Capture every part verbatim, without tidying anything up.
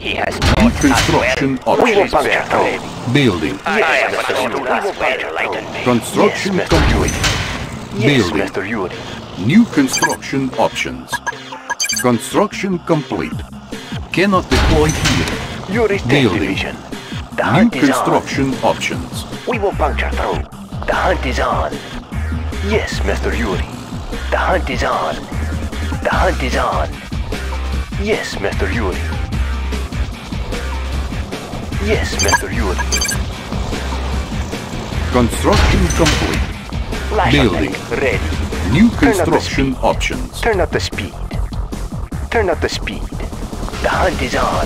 He has New taught us construction well. We will options. puncture through. Building. I am but a student. We will puncture through. Construction Yes, Mister complete. Yes, Building. Mister Yuri. New construction options. Construction complete. Cannot deploy here. Yuri's Tech Building. Division. The New hunt is on. construction options. We will puncture through. The hunt is on. Yes, Mister Yuri. The hunt is on. The hunt is on. Yes, Mister Yuri. Yes, Mister Yuri. Construction complete. Building. Flashlight ready. New Turn up the construction speed. options. Turn up the speed. Turn up the speed. The hunt is on.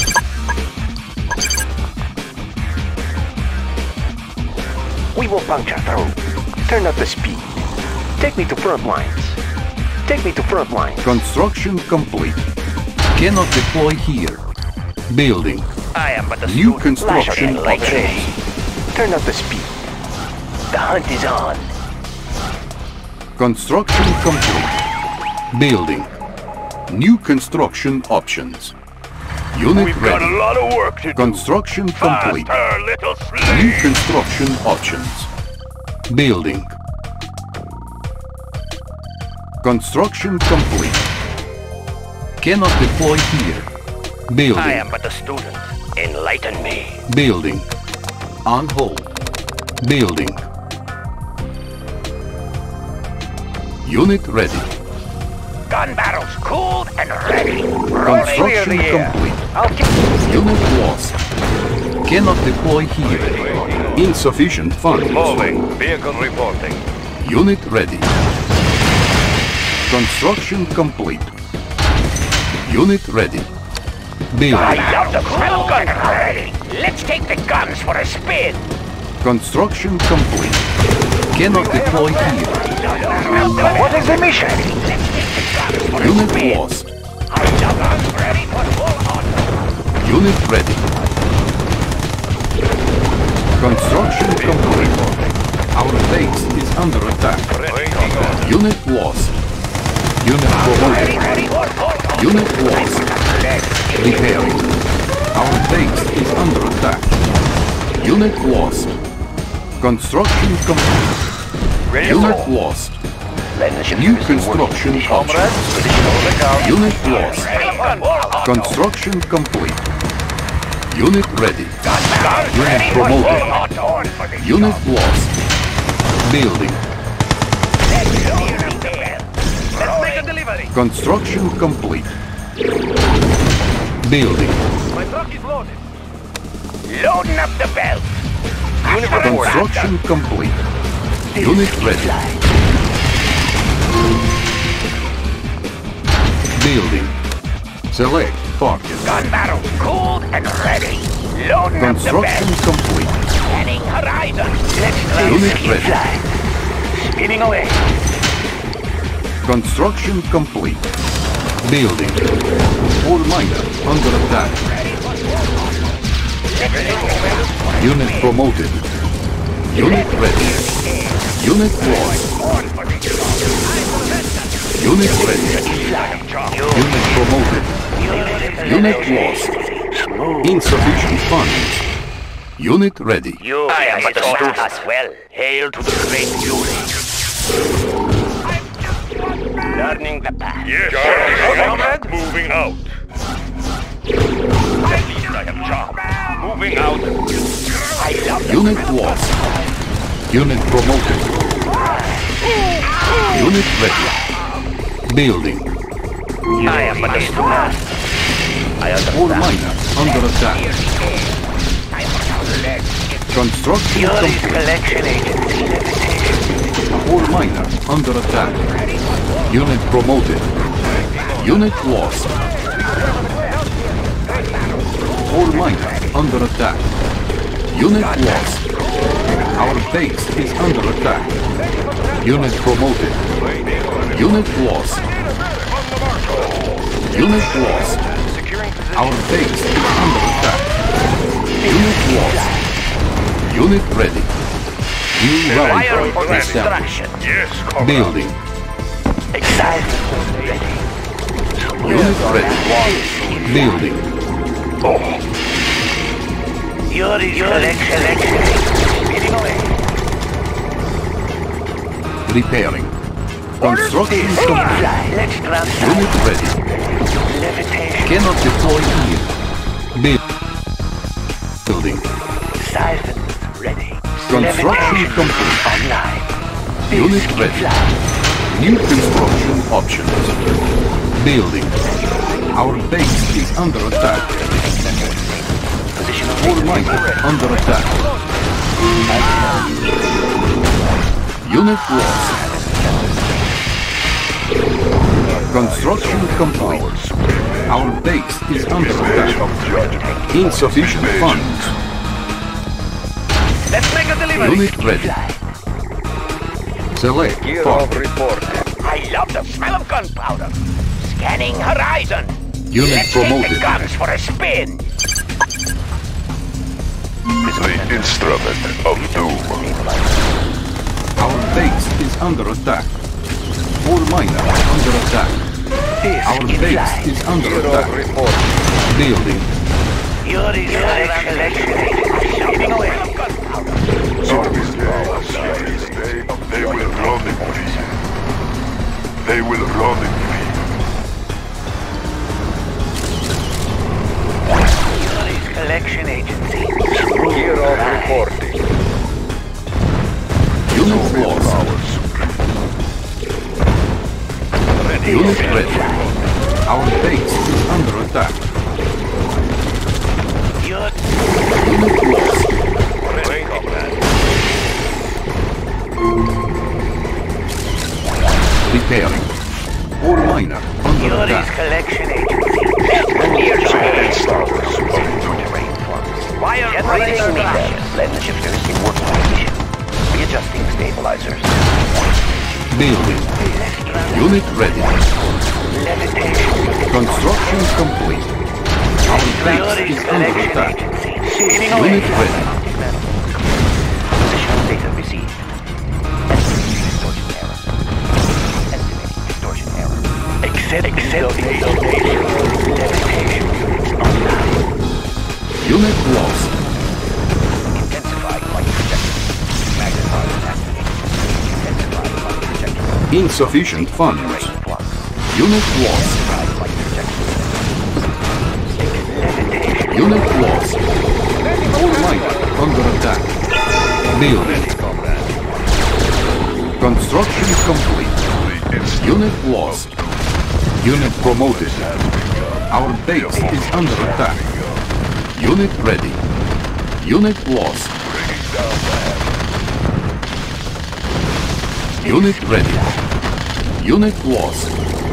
We will puncture through. Turn up the speed. Take me to front lines. Take me to front lines. Construction complete. Cannot deploy here. Building. I am but a New student. construction Flashlight options. ready. Turn up the speed. The hunt is on. Construction complete. Building. New construction options. Unit We've got a ready. lot of work to do. Construction complete. Faster, little New slave. construction options. Building. Construction complete. Cannot deploy here. Building. I am but a student. Enlighten me. Building. On hold. Building. Unit ready. Gun barrels cooled and ready. Rolling clear Construction the air. complete. I'll get Unit lost. Cannot deploy here. Insufficient funds. Moving. Vehicle reporting. Unit ready. Construction complete. Unit ready. I Building. love the cool gun ready. Let's take the guns for a spin. Construction complete. Cannot deploy here. What is the mission? Let's take the guns for a Unit spin. lost. I love guns ready for full auto. Unit ready. Construction complete. Our base is under attack. Unit lost. Unit promoted. Ready for full auto. Unit lost. Repairing. Our base is under attack. Unit lost. Construction complete. Ready Unit for lost. Leadership New is construction working. options. Position on the ground. Unit lost. Ready for full auto. Construction complete. Unit ready. Guns Unit ready for full promoted. auto. Unit lost. Building. Let's make a delivery. Construction complete. Building. My truck is loaded. Loading up the belt. Unit report. Construction complete. Unit ready. Building. Select target. Gun barrels cooled and ready. Loading up the Construction belt. complete. Scanning horizon. Let's fly. Unit Let's ready. fly. Speeding away. Construction complete. Building. All miners under attack. Unit promoted. Unit ready. Unit lost. Unit ready. Unit promoted. Unit lost. Insufficient funds. Unit ready. You I am but a student as well. Hail to the great Yuri. Learning the path. Yes, sir. Moving out. At least I have job. Moving out. I love the Unit lost. Unit promoted. Unit ready. Building. I am but a student. I All understand. miners under attack. Construction Yuri's complete. collection agency. All miners under attack. Unit promoted. Unit lost. All miners under attack. Unit lost. Our base is under attack. Unit promoted. Unit lost. Unit lost. Our base is under attack. Unit lost. Unit ready. New rally Fire for point established. destruction. Yes, comrade. Building. Excited. Ready. Unit ready. Building. Yuri's collection. Speeding away. Repairing. Construction complete. Let's ground Unit ready. levitation. Cannot deploy here. Build. Building. Siphons ready. Construction Levitation complete. online. Unit Biscuit ready. fly. New construction options. Building. Our base is under attack. Position of All might under attack. Unit lost. Construction complete. Our base is under attack. Insufficient funds. Let's make a delivery. Unit ready. Select Gear part. of report. I love the smell of gunpowder. Scanning horizon. Unit Let's take the promoted. guns for a spin. The instrument of doom. Our base is under attack. All miners under attack. Our Biscuit base fly. is under Gear of attack. report. Building. Yuri's collection. Speeding away. They will run in peace. They will run in peace. Yuri's collection agency. Gear of reporting. Unit lost. Unit ready. Our base is under attack. Yuri. Unit lost. Ready, comrade. Repairing. All miner under Yuri's attack. collection agency. Clear The target. instrument of doom. Wire Generating ready. media. Lens shifters in work position. Readjusting stabilizers. Building. Unit ready. Levitation. Construction complete. Our base Yuri's is under collection attack. agency. Speeding away. Unit ready. Position data received. Estimating distortion error. Estimating distortion error. Accept, accepting donation. Levitation units online. Unit lost. Intensified light projector. Magnified and activated. Intensified light projector. Insufficient funds. Flux. Unit lost. Magnified light projector. Levitation. Unit lost. All miner under attack. Building. Construction complete. The instrument Unit lost. Unit promoted. Our base is under attack. Unit ready. Unit lost. Unit ready. Unit lost.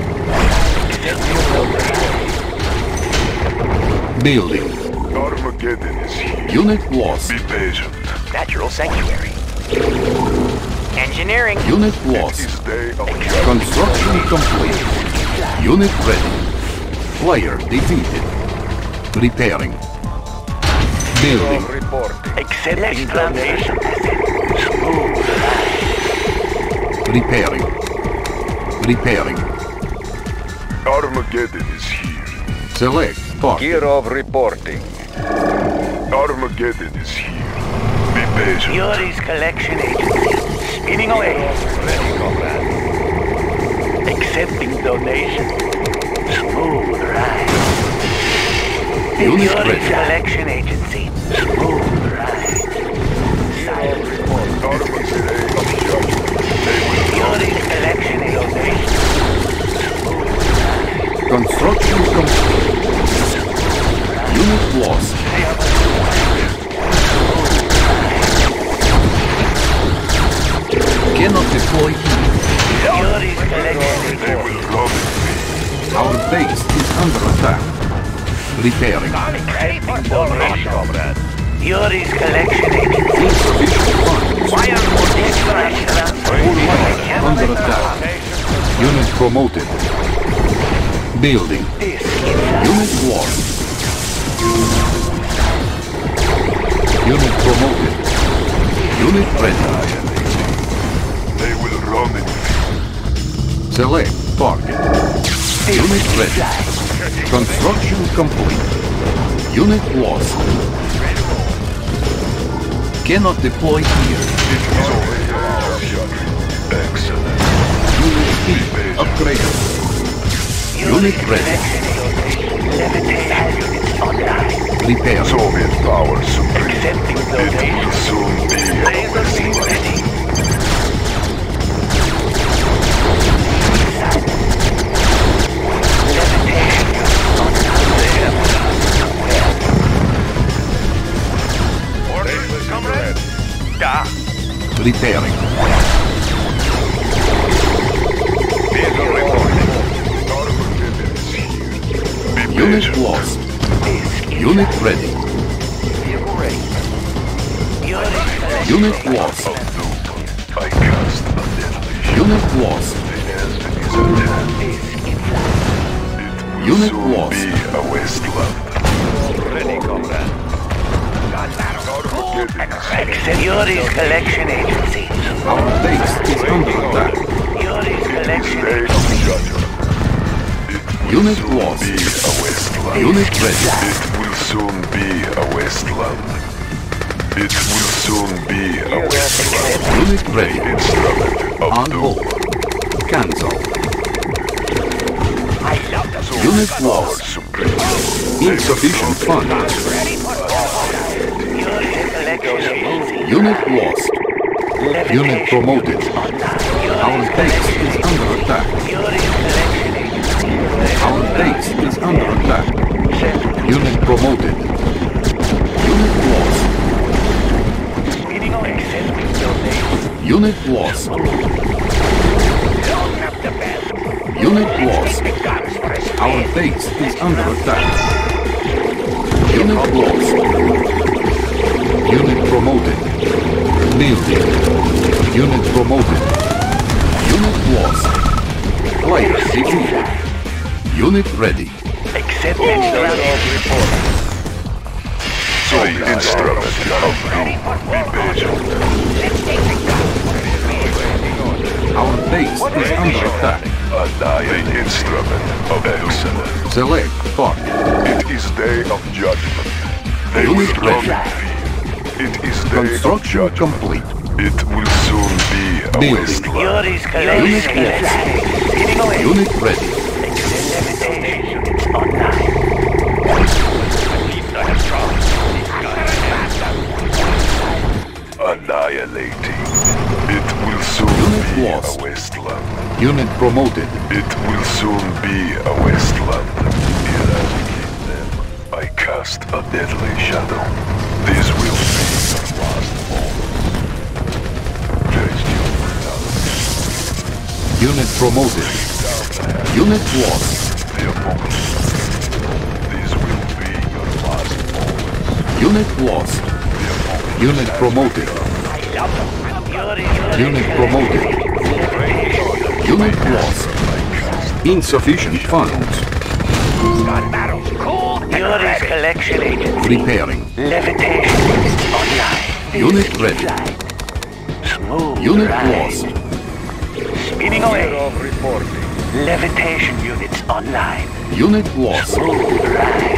Building. Armageddon is here. Unit lost. Be patient. Natural sanctuary. Engineering. Unit It lost. is day of Construction complete. Unit ready. Player defeated. Repairing. Building. Reporting. Accepting donation. Repairing. Repairing. Armageddon is here. Select part. Gear of reporting. Armageddon is here. Be patient. Yuri's collection agency. Speeding away. Ready, comrade. Accepting donation. Smooth ride. Unit Yuri's ready. collection agency. Smooth ride. Silent. Armageddon of judgment. They will Yuri's collection agency. Construction complete. Unit lost. Cannot deploy here. Yuri's collection They will run in peace. Our base is under attack. Repairing. Ready for donation, comrade. Yuri's collection agency. Insufficient funds. Wire All miners under attack. Unit promoted. Building. Unit lost. Unit promoted. Unit ready. They will run in peace. Select target. Unit ready. Construction complete. Unit lost. Cannot deploy here. Excellent. Unit speed upgraded. Unit ready. Repair. Soviet power supreme. Accepting It will soon be Laser beam ready. Orders, comrade. Da. Repairing. Vehicle reporting. Be Unit patient. lost. Unit ready. Vehicle ready. Unit Unit lost. I cast a deadly shot. Unit lost. The end is at hand. It will Unit soon lost. be a wasteland. ready, comrade. Accept Yuri's collection agency. Our base is under attack. Yuri's collection Day of judgment. It will Unit soon lost. be a wasteland. Unit ready. It will soon be a wasteland. It will soon be a wasteland. Unit ready. Instrument On of doom. hold. Cancel. I love the sword. Unit Power lost. supreme. Insufficient funds. Yuri's collection agency. Unit lost. Unit promoted. Our base is under attack. Yuri's collection agency. Our base is under attack. Unit promoted. Unit lost. Speeding away. Accepting donation. Unit lost. Don't have the best. Unit lost. The guns for a speed. Our base is under attack. Unit lost. Unit promoted. Building. Unit promoted. Unit lost. Player defeated. Unit ready. Accepting donation. The instrument of doom. Be patient. Let's take the guns for a speed. Our base is under attack. Annihilate the instrument of excellence. Select target. It is day of judgment. They will Unit run ready. in fear. It is day of Construction judgment. complete. It will soon be a Building. wasteland. Yuri's collection Unit agency. Speeding away. Unit ready. Levitation units online. Annihilating. It will soon Unit be lost. a wasteland. Unit promoted. It will soon be a wasteland. Eradicate them. I cast a deadly shadow. This will be the last moment. Taste your brutality. Unit promoted. Unit lost. The moment. This will be your last moment. Unit lost. Unit promoted. Unit promoted. Unit lost. Insufficient funds. Yuri's collection agency. Repairing. Levitation units online. Unit ready. Smooth Unit ride. lost. Speeding away. Levitation units online. Unit lost. Smooth ride.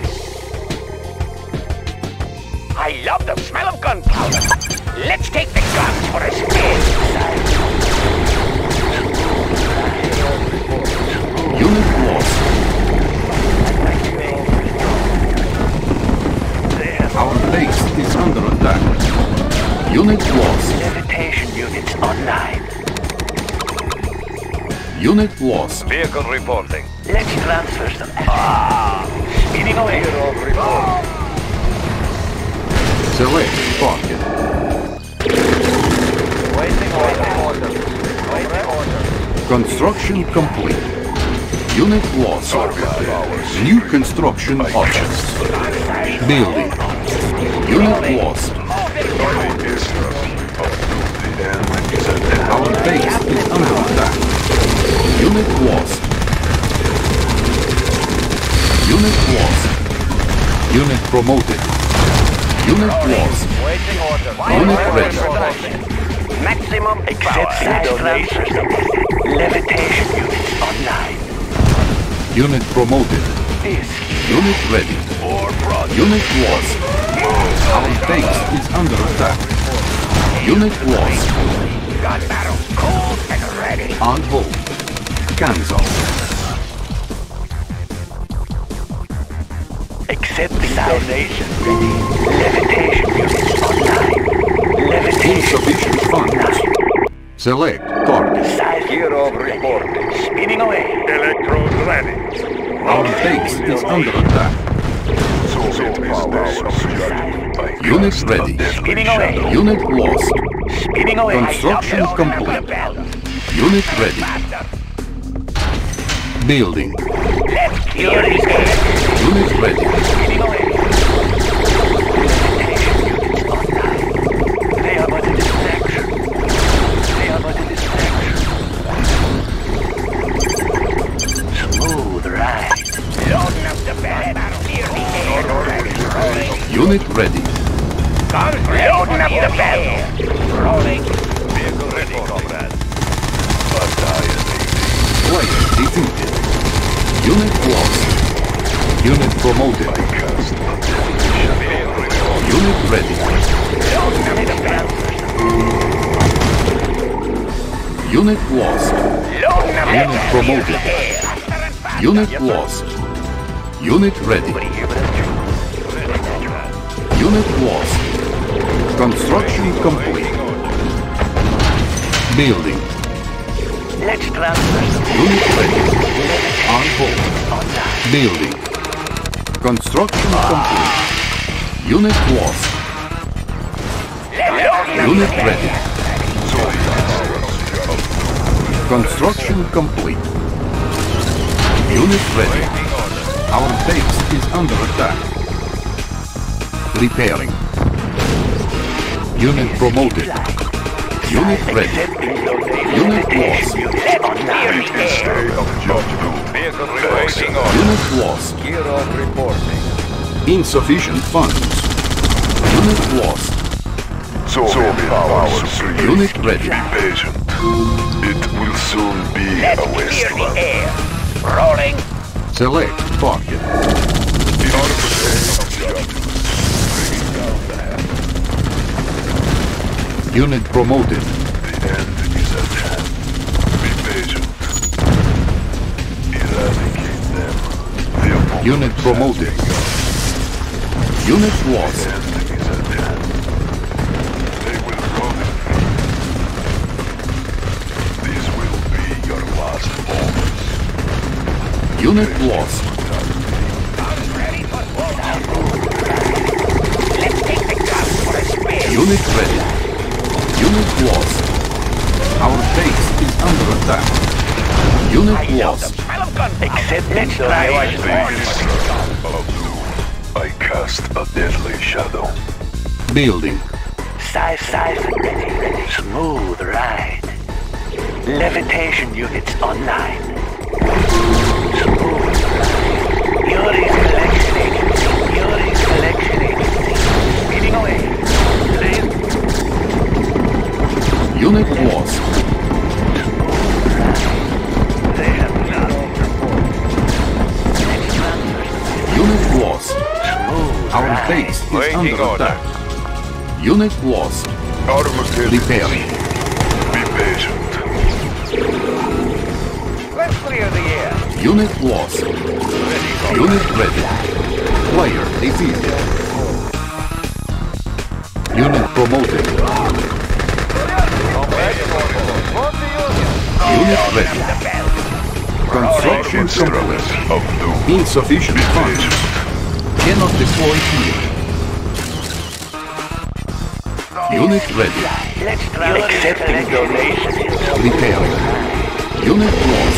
I love the smell of gunpowder. Let's take the guns for a spin. Unit lost. Our base is under attack. Unit lost. Levitation units online. Unit lost. Vehicle reporting. Let's transfer some assets. Speeding away. Select target. Waiting order. Waiting order. Construction complete. Unit lost. New construction options. Building. Unit lost. Our base is under attack. Unit lost. Unit lost. Unit promoted. Unit lost. Waiting order. Unit ready. Maximum Accept power. transfer some assets. Levitation units online. Unit promoted. this. Unit ready. Unit lost. Our base is under attack. Unit lost. Gun barrel cold and ready. On hold. Cancel. Accepting donation. Ready. Levitation units online. Levitation Insufficient funds. Select target. Size gear of reporting. Spinning away. Electrode ready. Our base is under attack. Unit ready. Spinning away. Unit lost. Spinning away. Construction complete. Unit ready. Building. Let's clear these guys. Unit ready. Spinning away. They are but a distraction. They are but a distraction. Smooth ride. Loading up the bed. Clear the air. Rolling. Unit ready. Guns loading up the bed. Rolling. Vehicle ready, comrade. Player defeated. Unit lost. Unit promoted. Unit ready. Loading up the bed. Unit lost. Loading up the Unit bed. promoted. Unit lost. Unit ready. Unit lost. Construction complete. Building. Let's transfer. Unit ready. On hold. Building. Construction complete. Unit lost. Unit ready. Construction complete. Unit ready. Our base is under attack. Repairing. Unit promoted. Unit ready. Unit lost. Vehicle waiting on. Unit lost. Gear of reporting. Insufficient funds. Unit lost. Soviet power three. Unit ready. Be patient. It will soon be a Let's clear the wasteland. air. Rolling. Select target. Unit promoted. The end is at hand. Be patient. Eradicate them. The opponent Unit promoted. Unit lost. end is at hand. They will come. These will be your last moments. Unit lost. Guns ready for war. Let's take the guns for a spin. Unit ready. Unit lost. Our base is under attack. Unit I love lost. the smell of gunpowder. Accept let's I try. was born for this job. I cast a deadly shadow. Building. Size, size, ready, ready. Smooth ride. Levitation units online. Smooth ride. Yuri's collection agency. Yuri's collection agency. Speeding away. Please. Unit lost. They have not. Next transfer. Unit lost. Smooth Our ride. base is Waiting under order. attack. Unit lost. Armageddon. Repairing. Be patient. Let's clear the air. Unit lost. Unit ready. Player defeated. Unit promoted. Unit ready. Construction complete. Of doom. Insufficient funds. Cannot deploy here. Unit ready. Let's try. Accepting donations. Repairing. Unit lost.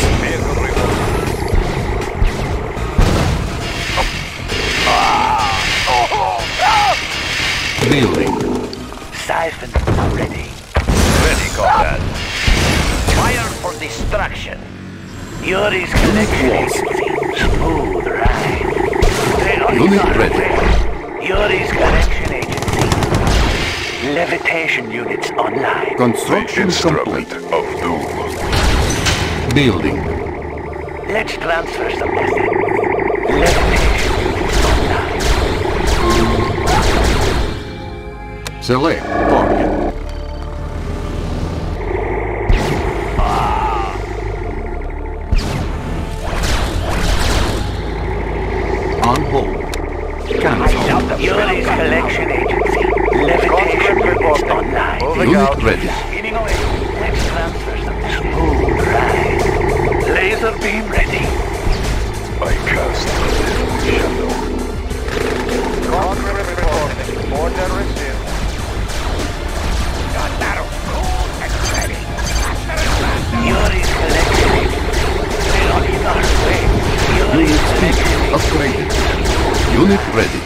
Building. Siphon ready. Ready, comrade. Fire for destruction. Yuri's collection agency. Smooth ride. They are Unit not ready. aware. Yuri's collection agency. Levitation units online. Construction Instrument complete. of doom. Building. Let's transfer some assets. Levitation Select target. On hold. Cancel. Yuri's collection agency. Levitation units online. Unit ready. Speeding away. Next transfer something. Smooth ride. Laser beam ready. I cast a little shadow. Contract reporting. Order received. Got that cool and ready. Yuri's collection agency. They're on either way. Yuri's Unit speed collection agency. upgraded. Unit ready.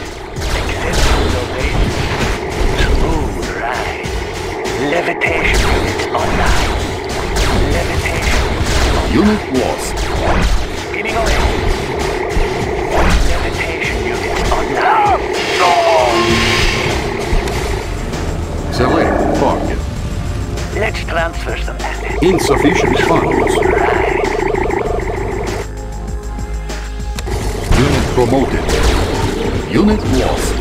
Smooth ride. Levitation units online. Levitation units Unit lost. Speeding away. Levitation units online. Select target. Let's transfer some assets. Insufficient funds. Right. Unit promoted. Unit lost.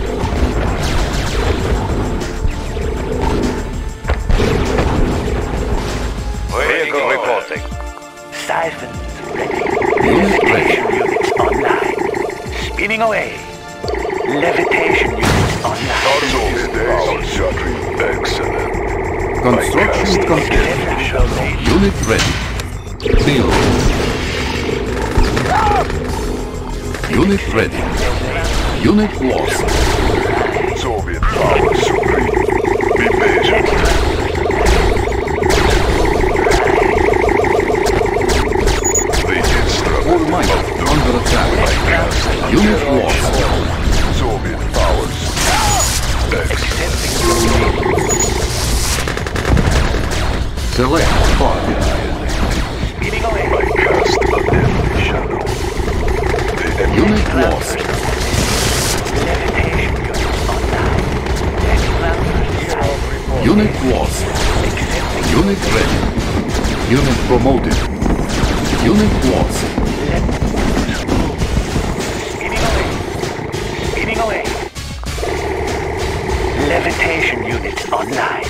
Vehicle reporting. Siphons ready. Unit ready. Levitation units online. Speeding away. Levitation units online. Excellent. Construction complete. Unit ready. Build. Unit ready. Unit lost. Soviet power supreme. Be patient. The instrument All might under attack. Unit lost. Soviet powers. Excellent. Select target. Speeding away. I cast a deadly shadow. The enemy Unit lost. Levitation units online. Let's transfer siphons. Unit lost. Unit ready. Unit promoted. Unit lost. Speeding away. Speeding away. Levitation units online.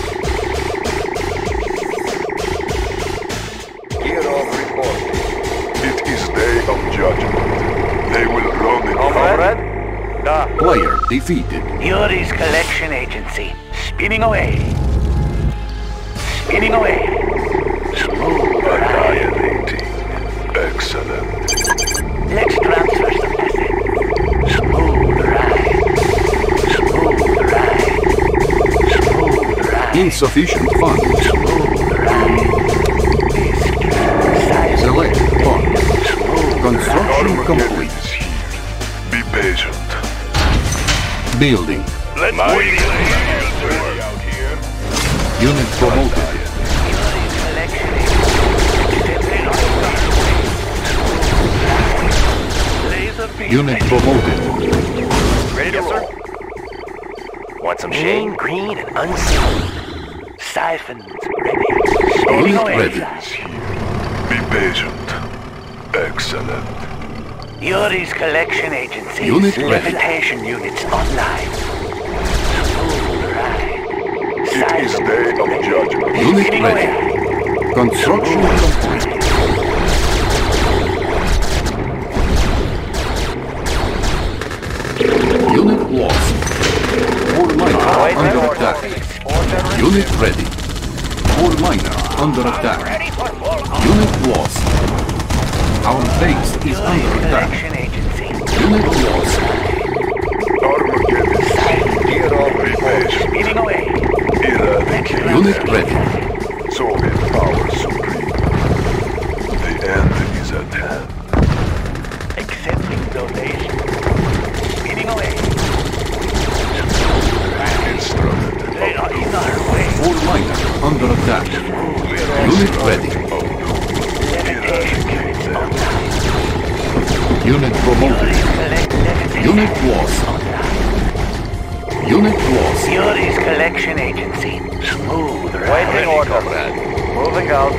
Gear of reporting. It is day of judgment. They will run in Comrade? Da. Player defeated. Yuri's collection agency. Speeding away. Speeding away. Smooth ride. annihilating. Excellent. Let's transfer some assets. Smooth ride. Smooth ride. Smooth ride. Insufficient funds. Smooth ride. Siphons. Select target. Construction Armageddon complete. is here. Be patient. Building. Let's My wait. ready out here. Unit promoted. Yuri's collection agency. Laser beam Unit ready. promoted. Ready to roll. Want some shade? Green, green, and unseen. Siphons ready. Speeding Unit away. ready. Is here. Be patient. Excellent. Yuri's collection agency. Unit ready. Levitation units online. Smooth ride. It is Siphons day of judgment. Unit Speeding ready. away. Construction complete. Unit lost. All miner Wait, under order. attack. Order. Unit ready. All miner under attack. Ready for full. Unit lost. Our base is Yuri's under attack. collection agency. Unit lost. Armageddon. Gear of Be reporting. patient. Speeding away. Eradicate. Unit ready. Soviet power supreme. The end is at hand. Accepting donation. Speeding away. Instrument. They are in our way. All miner under attack. Unit ready. Levitation units online. Unit promoted. Yuri's collect levitation Unit lost. online. Unit lost. Yuri's collection agency. Smooth ride. Waiting order. Moving out.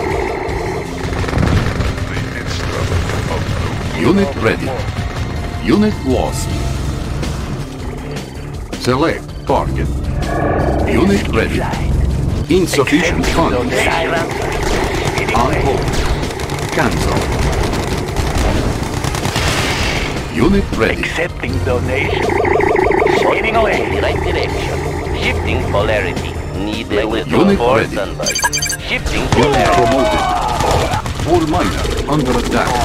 The instrument of Unit ready. Unit lost. Select target. Unit ready. Insufficient funds. On hold. Cancel. Unit ready. Accepting donation. Spinning away. In the right direction. Shifting polarity. Need a little Unit more ready. sunlight. Shifting Unit polarity. promoted. All miners under attack.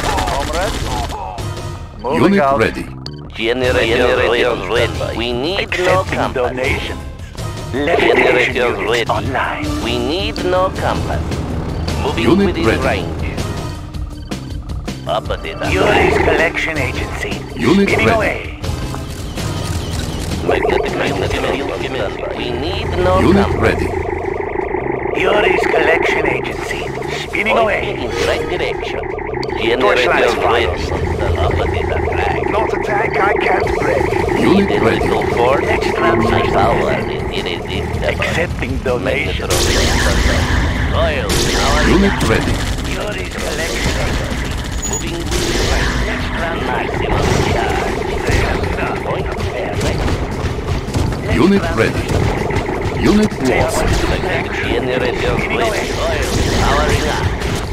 Unit ready. Generator ready. We need no compass. Donation. Generator ready. Online. We need no compass. Moving Unit within ready. range. Opposite. Yuri's collection agency. Unit Spinning ready. away. Magnetic field command. We need no Unit compass. ready. Yuri's collection agency. Spinning Pointing away. in the right direction. Torchlight Generator ready. fires. The opposite attack. Not attack, I can't break. Unit Need a ready. little force. Next My transfer. power is irresistible. Accepting donation. Oil. Power Unit ready. Yuri's collection agency. moving with the right. Next transfer. Maximum charge. Point there, right? Unit ready. Unit lost. Generator ready. Oil. Powering up.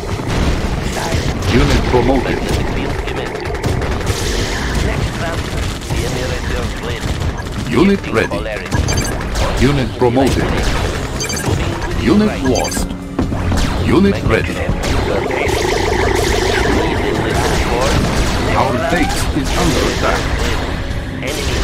Unit promoted. Magnetic field command. Next transfer. Generator ready. Unit Shifting ready. polarity. Unit promoted. Moving with the Unit right. lost. Unit ready. Need a little force. Our base is under attack. Enemy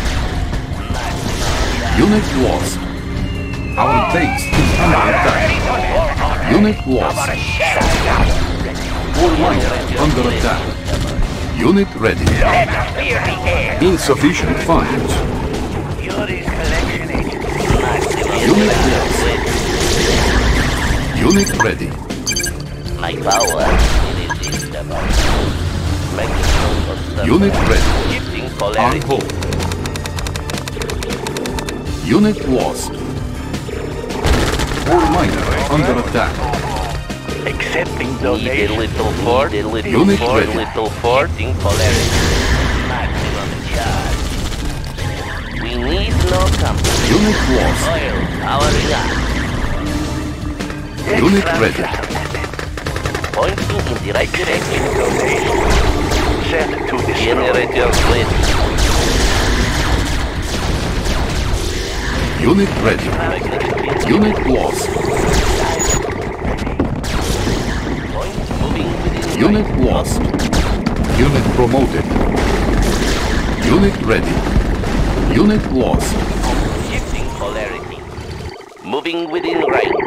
lost. Unit lost. Our base is under attack. Unit lost. All miners under attack. Unit ready. Insufficient funds. Yuri's collection agency. Unit lost. Unit ready. My power is irresistible. Magnetism. Unit ready. Shifting On polarity. hold. Unit lost. All miners under attack. Accepting Need a donation. little force. Need a little Unit force. ready. Little force. Shifting polarity. Maximum charge. We need no compass. Unit lost. Oil. Powering up. Unit ready. Pointing in the right direction. Set to destroy. Generator ready. Unit ready. Magnetic field. Unit lost. Point moving within Unit range. lost. Unit promoted. Unit ready. Unit lost. Shifting polarity. Moving within range.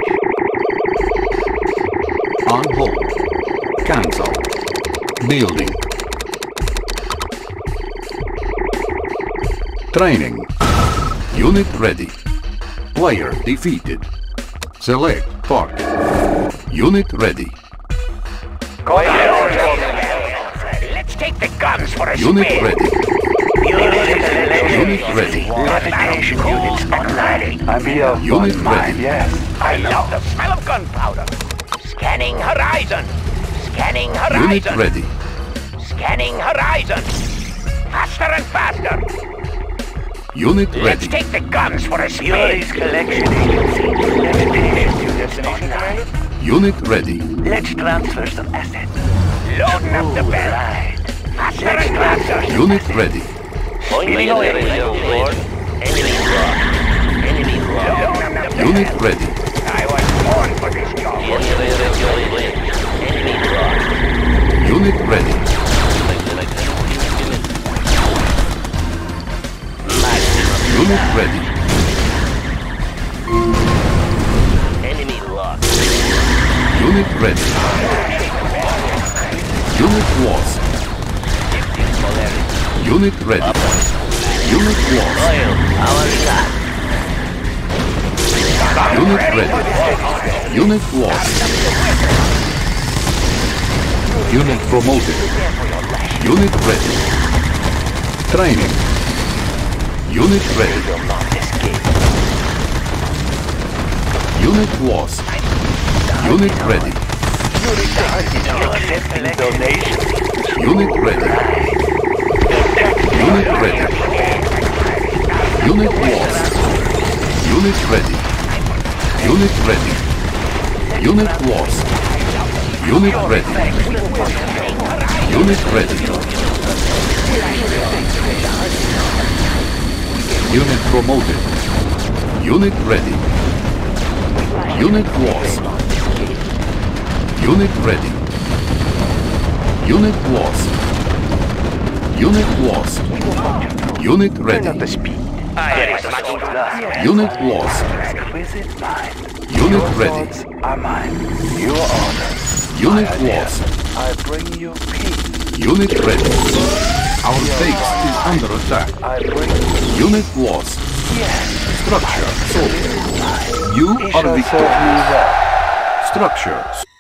On hold. Cancel. Building. Training. Unit ready. Player defeated. Select target. Unit ready. Let's take the guns for a Unit spin. ready. Unit ready. Navigation units online. I'm here. Unit ready. Yes. I love the smell of gunpowder. Scanning horizon. Scanning horizon. Unit ready. Scanning horizon. Faster and faster. Unit Let's ready. take the guns for a spin. Yuri's collection agency. Navigation units online. Unit ready. Let's transfer some assets. Loading up the bell. Right. Faster and faster. Unit ready. Pointing generator force. Enemy lost. Enemy lost. Loading up the Unit bell. ready. I was born for this job. Generator ready. Enemy lost. Unit ready. Unit ready. Enemy lost. Unit ready. Unit lost. Shifting polarity. Unit ready. Unit lost. Oil. Powering up. Unit ready. Unit lost. Unit promoted. Unit ready. Training. Unit ready. Will not escape. Unit lost. Unit ready. Accepting donation. Unit ready. Unit ready. Unit lost. Unit ready. Unit ready. Unit lost. Unit ready. Unit ready. Unit promoted. Unit ready. Unit lost. Unit ready. Unit lost. Unit lost. Unit ready. Turn up the speed. Unit lost. Exquisite mind. Unit Your ready. thoughts are mine. Your honor. Unit my idea. lost. I bring you peace. Unit ready. Our base is under attack. I bring you Unit lost. yes. Structure sold. You He are shall serve victorious. me well. Structure